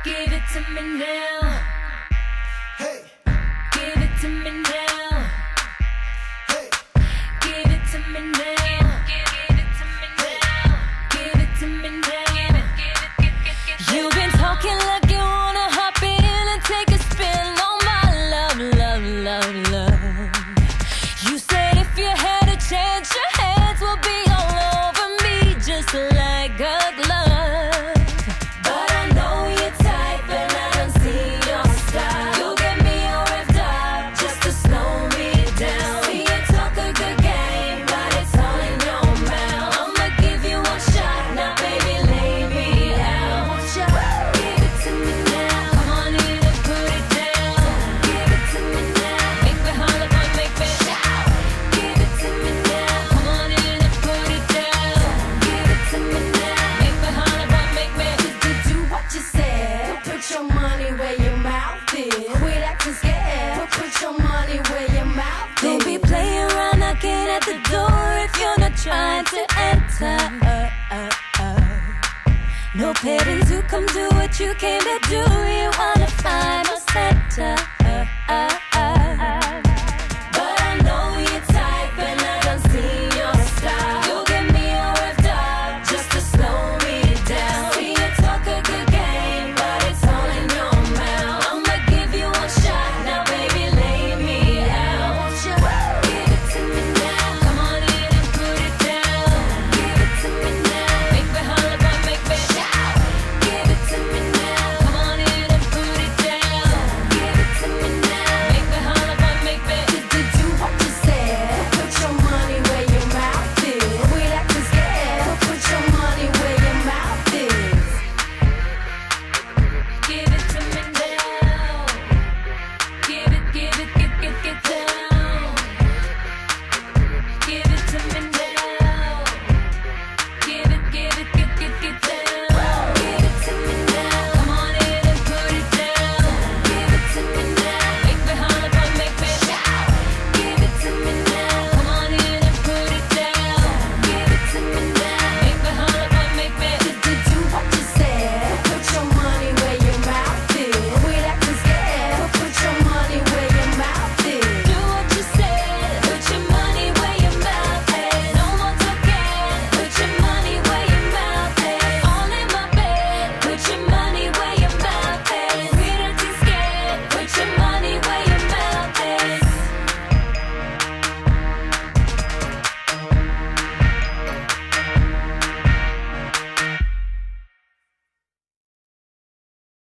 Give it to me now. Hey, Give it to me now. hey, Give it to me now. Give it to me now. Give it to me now. You've been talking like you wanna hop in and take a spin on my love, love, love, love. You said if you had a chance, your hands will be all over me just like a glove. But I know you're type and I don't see your style. You get me all revved up just to slow me down. See you talk a good game, but it's all in your mouth. I'ma give you one shot, now baby lay me out. Give it to me now. Come on in and put it down. Give it to me now. Make me holler, boy, make me shout. Give it to me now. Come on in and put it down. Give it to me now. Make me holler, boy, make me do what you said. Put your money where your mouth is. Quit acting scared. Put your money where your mouth is. Don't be playing around knocking at the door if you're not trying to enter. No petting to come do what you came to do. You wanna find a center.